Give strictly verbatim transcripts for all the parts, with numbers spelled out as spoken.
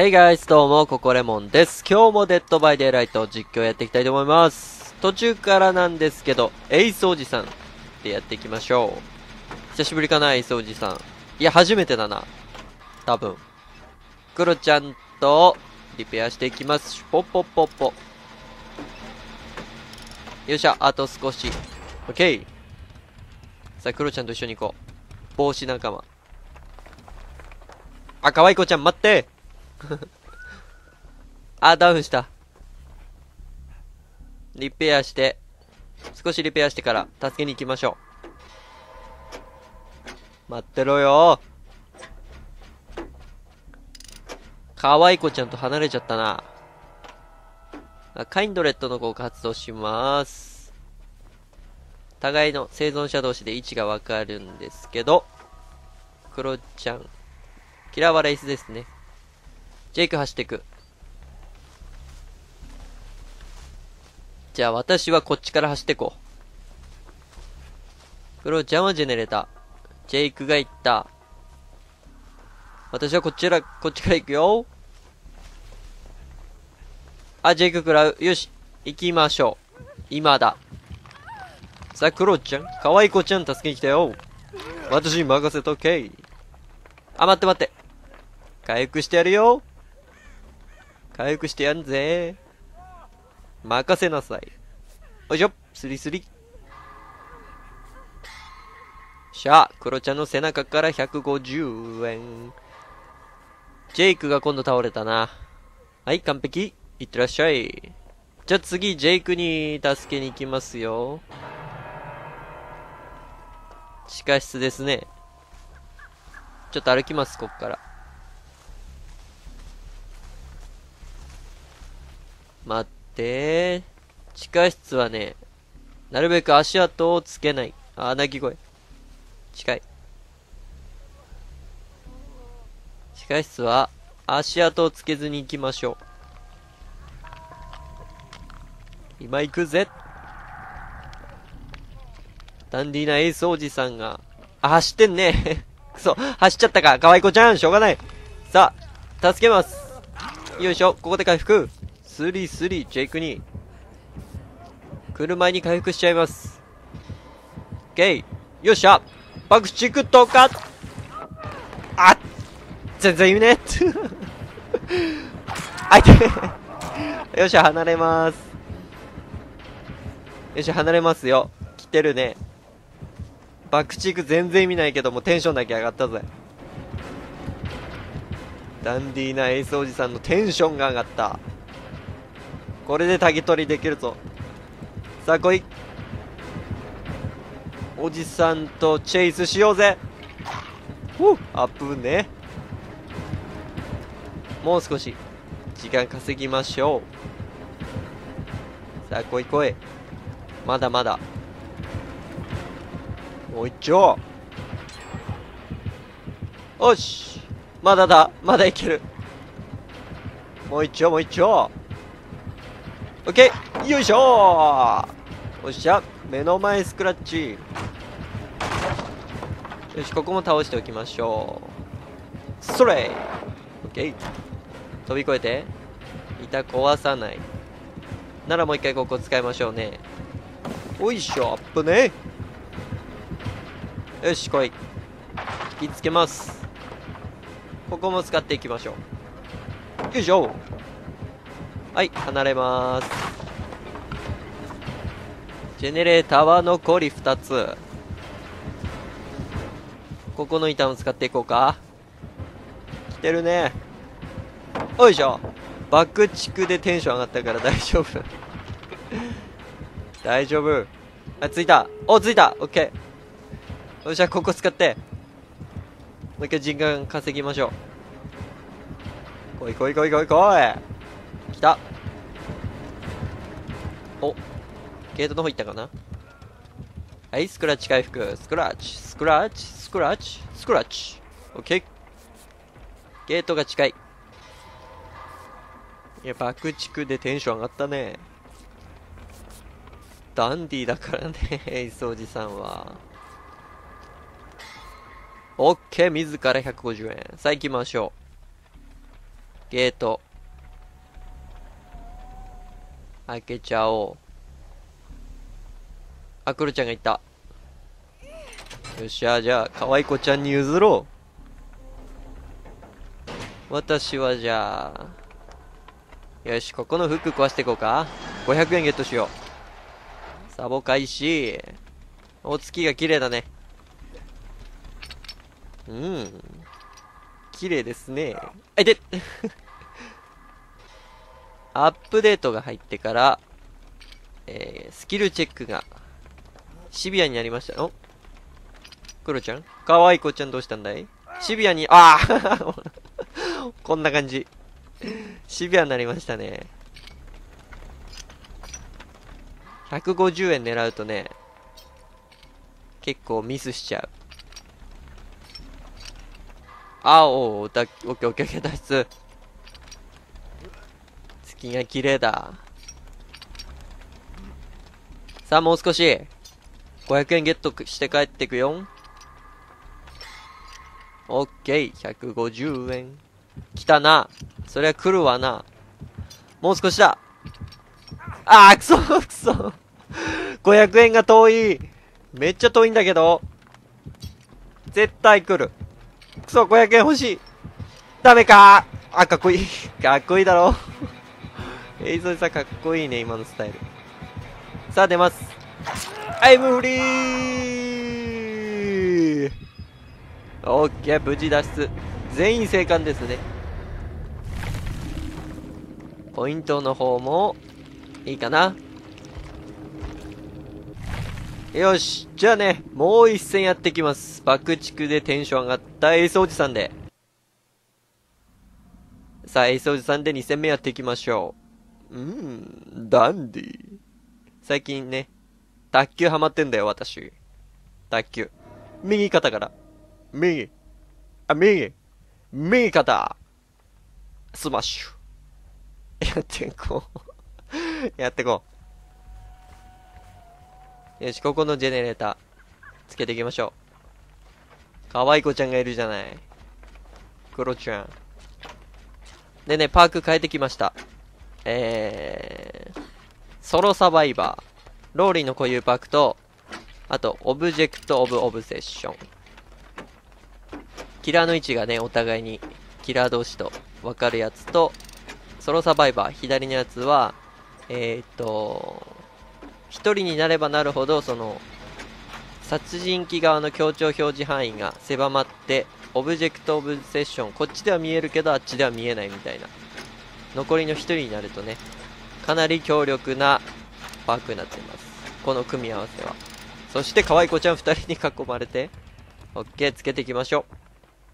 Hey guys どうも、ここレモンです。今日もデッドバイデイライト実況やっていきたいと思います。途中からなんですけど、エイスおじさんでやっていきましょう。久しぶりかな、エイスおじさん。いや、初めてだな。多分。クロちゃんとリペアしていきます。ポッポッポッポ。よっしゃ、あと少し。オッケー。さあ、クロちゃんと一緒に行こう。帽子仲間。あ、かわいこちゃん待ってあ、ダウンした。リペアして、少しリペアしてから助けに行きましょう。待ってろよ。かわいこちゃんと離れちゃったな。カインドレットの効果発動します。互いの生存者同士で位置がわかるんですけど、クロちゃん。キラーはレイスですね。ジェイク走っていく。じゃあ私はこっちから走っていこう。クロちゃんはジェネレーター。ジェイクが行った。私はこっちら、こっちから行くよ。あ、ジェイク食らう。よし。行きましょう。今だ。さあ、クロちゃん。かわいこちゃん助けに来たよ。私に任せとけ。あ、待って待って。回復してやるよ。回復してやんぜ。任せなさい。おいしょ。スリスリ。しゃあ、クロちゃんの背中からひゃくごじゅうえん。ジェイクが今度倒れたな。はい、完璧。いってらっしゃい。じゃあ次、ジェイクに助けに行きますよ。地下室ですね。ちょっと歩きます、こっから。待って。地下室はね、なるべく足跡をつけない。あ、鳴き声。近い。地下室は足跡をつけずに行きましょう。今行くぜ。ダンディーなエースおじさんが、あ、走ってんね。くそ、走っちゃったか。かわいこちゃん、しょうがない。さあ、助けます。よいしょ、ここで回復。スリスリ、ジェイクに。来る前に回復しちゃいます。オッケー。よっしゃ。爆竹とか。あっ全然意味ね。あいて。よっしゃ、離れます。よっしゃ、離れますよ。来てるね。爆竹全然意味ないけどもテンションだけ上がったぜ。ダンディーなエースおじさんのテンションが上がった。これでタゲ取りできるぞ。さあ来い。おじさんとチェイスしようぜ。ふう、アップね。もう少し時間稼ぎましょう。さあ来い来い。まだまだ。もう一丁。おし。まだだ。まだいける。もう一丁もう一丁。オッケー。よいしょー。おっしゃ。目の前スクラッチ。よし、ここも倒しておきましょう。それ。オッケー。飛び越えて。板壊さない。ならもう一回ここ使いましょうね。おいしょ。アップね。よし、来い。引きつけます。ここも使っていきましょう。よいしょ。はい、離れます。ジェネレーターは残りふたつ。ここの板を使っていこうか。来てるね。よいしょ。爆竹でテンション上がったから大丈夫。大丈夫。あ、ついた。お、ついた。オッケー。よっしゃ、ここ使って。もう一回時間稼ぎましょう。来い来い来い来い来い。来た。お、ゲートの方行ったかな。はい、スクラッチ回復。スクラッチ、スクラッチ、スクラッチ、スクラッチ。オッケー。ゲートが近い。いや、爆竹でテンション上がったね。ダンディーだからね、エイスおじさんは。オッケー、自らひゃくごじゅうえん。さあ行きましょゲート。開けちゃおう。あ、クロちゃんがいた。よっしゃ、じゃあ、可愛い子ちゃんに譲ろう。私はじゃあ、よし、ここのフック壊していこうか。ごひゃくえんゲットしよう。サボ開始。お月が綺麗だね。うん。綺麗ですね。あいてアップデートが入ってから、えー、スキルチェックがシビアになりました。おクロちゃんかわいい子ちゃんどうしたんだいシビアに、ああこんな感じ。シビアになりましたね。ひゃくごじゅうえん狙うとね、結構ミスしちゃう。あおー、だ、オッケーオッケーオッケー、脱出。月が綺麗だ。さあ、もう少し。ごひゃくえんゲットして帰ってくよ。オッケー、ひゃくごじゅうえん。来たな。そりゃ来るわな。もう少しだ。あー、くそくそ。ごひゃくえんが遠い。めっちゃ遠いんだけど。絶対来る。くそ、ごひゃくえん欲しい。ダメかー。あ、かっこいい。かっこいいだろ。えいぞいさんかっこいいね、今のスタイル。さあ、出ます。アイムフリー。オッケー、無事脱出。全員生還ですね。ポイントの方も、いいかな。よし。じゃあね、もう一戦やってきます。爆竹でテンション上がったエースおじさんで。さあ、エースおじさんでに戦目やっていきましょう。うーん、ダンディ。最近ね、卓球ハマってんだよ、私。卓球。右肩から。右。あ、右。右肩。スマッシュ。やっていこう。やっていこう。よし、ここのジェネレーター、つけていきましょう。かわいい子ちゃんがいるじゃない。クロちゃん。でね、パーク変えてきました。えー、ソロサバイバー。ローリーの固有パークと、あと、オブジェクトオブオブセッション。キラーの位置がね、お互いに、キラー同士と分かるやつと、ソロサバイバー、左のやつは、えー、っと、一人になればなるほど、その、殺人鬼側の強調表示範囲が狭まって、オブジェクトオブセッション、こっちでは見えるけど、あっちでは見えないみたいな。残りの一人になるとね、かなり強力なパークになっています。この組み合わせは。そして、可愛い子ちゃん二人に囲まれて、オッケー、つけていきましょう。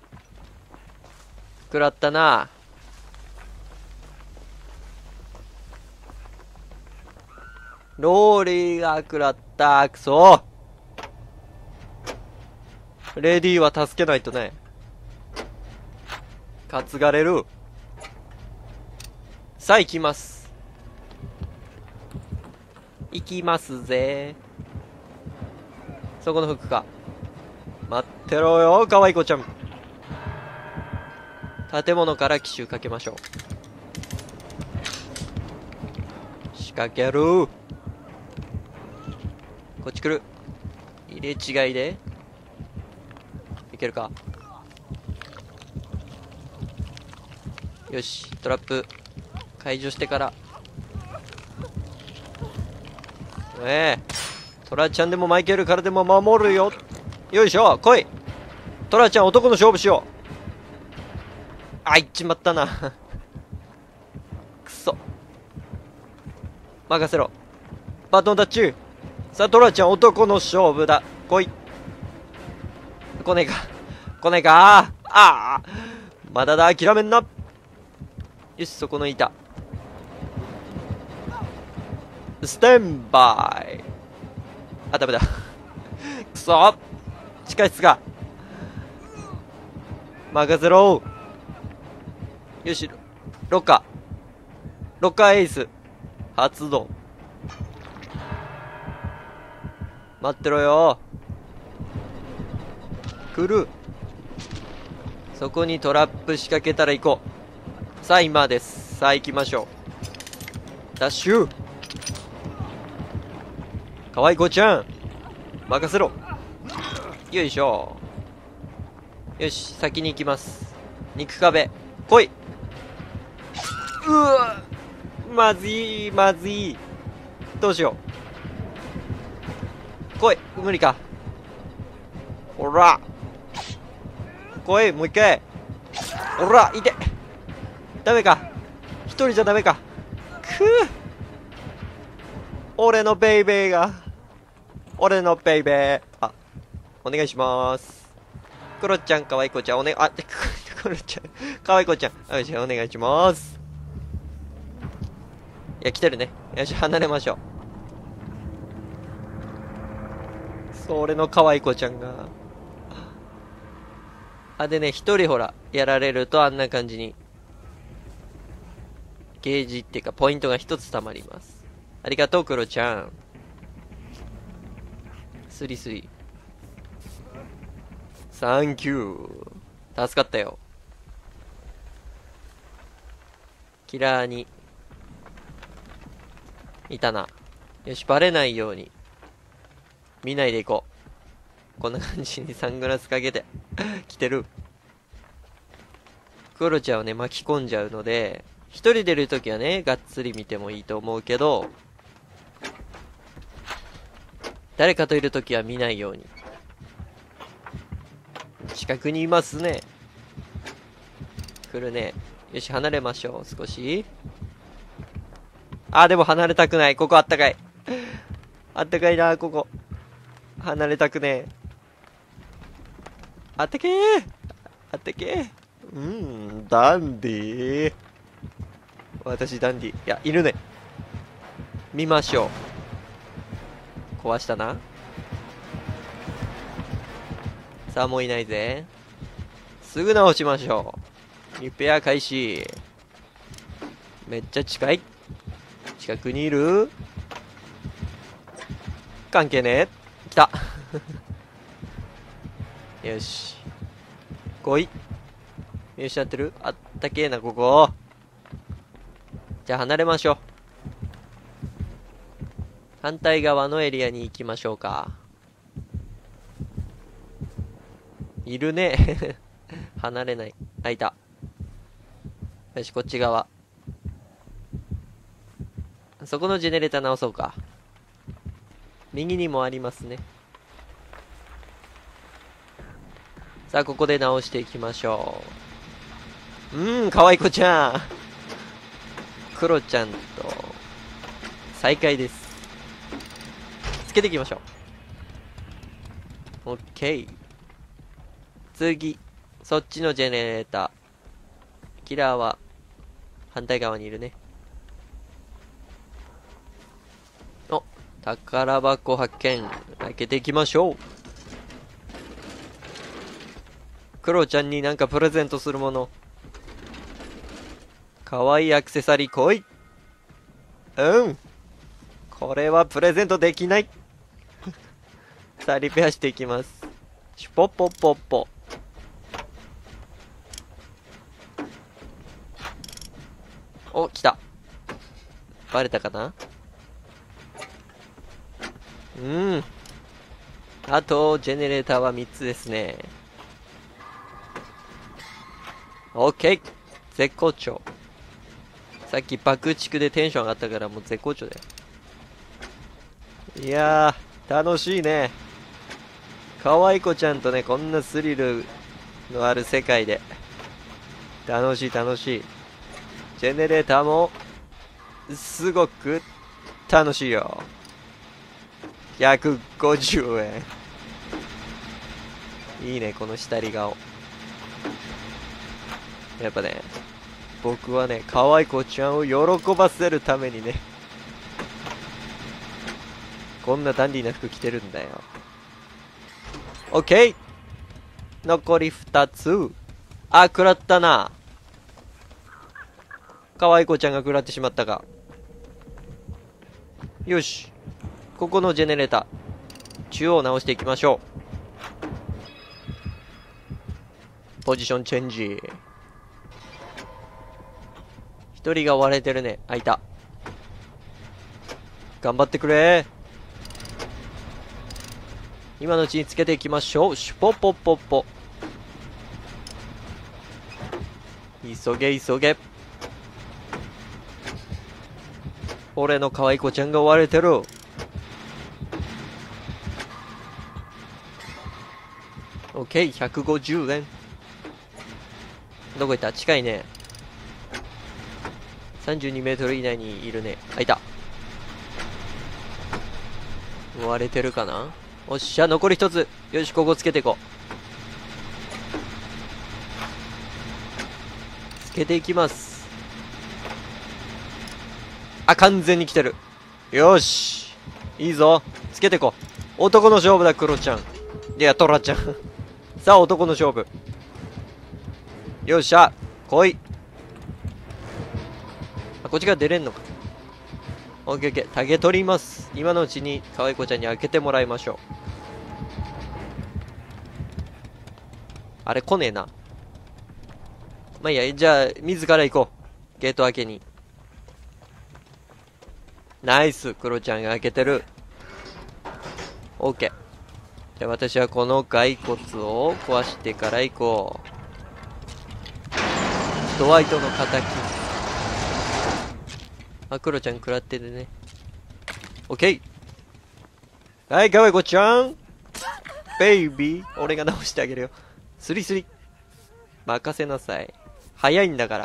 食らったな。ローリーが食らった。くそレディーは助けないとね。担がれる。さあ行きます。行きますぜ。そこのフックか。待ってろよ、可愛い子ちゃん。建物から奇襲かけましょう。仕掛ける。こっち来る。入れ違いでいけるか。よし、トラップ解除してから。ええトラちゃんでもマイケルからでも守るよ。よいしょ、来い。トラちゃん、男の勝負しよう。あ、いっちまったな。くそ。任せろ。バトンタッチ。さあ、トラちゃん、男の勝負だ。来い。来ねえか。来ねえか。ああ。まだだ、諦めんな。よし、そこの板。ステンバイ。あ、ダメだ。くそ。地下室が。任せろ。よし、ロッカー。ロッカーエース。発動。待ってろよ。来る。そこにトラップ仕掛けたら行こう。 さあ、今です。さあ、行きましょう。ダッシュ。かわいこちゃん。任せろ。よいしょ。よし、先に行きます。肉壁。来い。うわ、まずい、まずい。どうしよう。来い。無理か。ほら。来い、もう一回。ほら、いて。ダメか。一人じゃダメか。くぅ。俺のベイベーが。俺のベイベー。あ、お願いします。クロちゃん、かわいこちゃん、おね、あ、クロちゃん、かわいこちゃん。よし、お願いします。いや、来てるね。よし、離れましょう。それのかわいこちゃんが。あ、でね、一人ほら、やられるとあんな感じに、ゲージっていうか、ポイントが一つ溜まります。ありがとう、クロちゃん。スリスリ。サンキュー。助かったよ。キラーに、いたな。よし、バレないように。見ないでいこう。こんな感じにサングラスかけて、来てる。クロちゃんをね、巻き込んじゃうので、一人出るときはね、がっつり見てもいいと思うけど、誰かといるときは見ないように。近くにいますね。来るね。よし、離れましょう、少し。あ、でも離れたくない。ここあったかい。あったかいな、ここ。離れたくねえ。あったけー。あったけー。うん、ダンディー。私ダンディ。いや、いるね。見ましょう。壊したな。さあ、もういないぜ。すぐ直しましょう。リペア開始。めっちゃ近い。近くにいる？関係ねえ。来た。よし。来い。よし、やってる？あったけえな、ここ。じゃあ離れましょう。反対側のエリアに行きましょうか。いるね。離れない。あ、いた。よし、こっち側。そこのジェネレーター直そうか。右にもありますね。さあ、ここで直していきましょう。うーん、かわいこちゃん。クロちゃんと、再会です。つけていきましょう。オッケー。次。そっちのジェネレーター。キラーは、反対側にいるね。お、宝箱発見。開けていきましょう。クロちゃんになんかプレゼントするもの。かわいいアクセサリー来い。うん。これはプレゼントできない。さあ、リペアしていきます。シュポッポッポッポ。お、来た。バレたかな？うん。あと、ジェネレーターはみっつですね。オッケー。絶好調。さっき爆竹でテンション上がったからもう絶好調だよ。いやー、楽しいね。かわいこちゃんとね、こんなスリルのある世界で。楽しい楽しい。ジェネレーターも、すごく楽しいよ。ひゃくごじゅうえん。いいね、この下り顔。やっぱね、僕はね、可愛い子ちゃんを喜ばせるためにね、こんなダンディーな服着てるんだよ。オッケー。残りふたつ。あ、食らったな。可愛い子ちゃんが食らってしまったか。よし。ここのジェネレーター。中央を直していきましょう。ポジションチェンジ。 一人が追われてるね。あ、いた。頑張ってくれ。今のうちにつけていきましょう。シュポポポポ。急げ急げ。俺の可愛い子ちゃんが追われてる。オッケー、ひゃくごじゅうえん。どこ行った？近いね。さんじゅうにメートル以内にいるね。あ、いた。追われてるかな？おっしゃ、残り一つ。よし、ここつけていこう。つけていきます。あ、完全に来てる。よし。いいぞ。つけていこう。男の勝負だ、クロちゃん。いや、トラちゃん。さあ、男の勝負。よっしゃ。来い。あ、こっちから出れんのか。オッケーオッケー。タゲ取ります。今のうちに、可愛い子ちゃんに開けてもらいましょう。あれ、来ねえな。まあいいや、じゃあ、自ら行こう。ゲート開けに。ナイス、クロちゃんが開けてる。オッケー。じゃあ私はこの骸骨を壊してから行こう。ドワイトの敵。あ、クロちゃん食らってるね。オッケー。はい、かわいこちゃん。ベイビー。俺が直してあげるよ。スリスリ。任せなさい。早いんだから。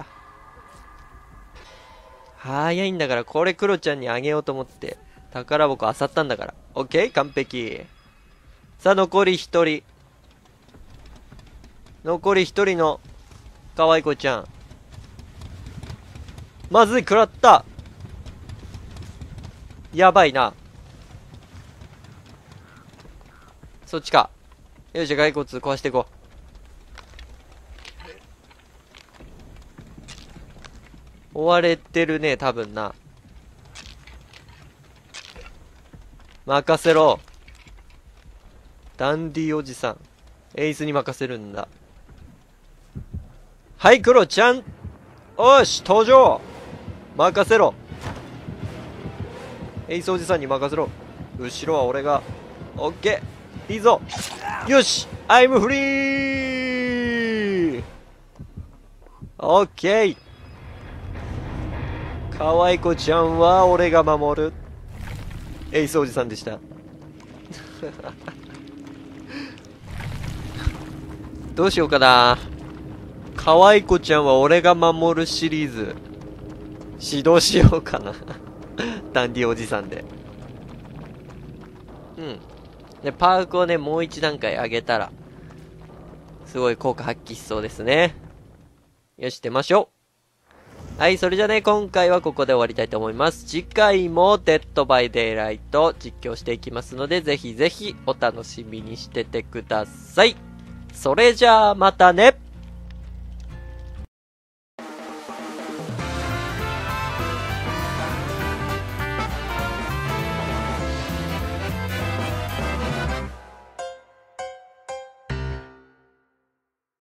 早いんだから、これクロちゃんにあげようと思って、宝箱漁ったんだから。オッケー、完璧。さあ、残り一人。残り一人の、可愛い子ちゃん。まずい、食らった。やばいな。そっちか。よし、骸骨壊していこう。追われてるね、多分な。任せろ。ダンディおじさん。エイスに任せるんだ。はい、クロちゃん。おし、登場。任せろ。エイスおじさんに任せろ。後ろは俺が。オッケー。いいぞ。よし。アイムフリー。オッケー。かわいこちゃんは俺が守る。エイスおじさんでした。どうしようかな。かわいこちゃんは俺が守るシリーズ指導しようかな。ダンディおじさんで。うん。で、パークをね、もう一段階上げたら、すごい効果発揮しそうですね。よし、出ましょう。はい、それじゃね、今回はここで終わりたいと思います。次回もデッドバイデイライト実況していきますので、ぜひぜひお楽しみにしててください。それじゃあ、またね。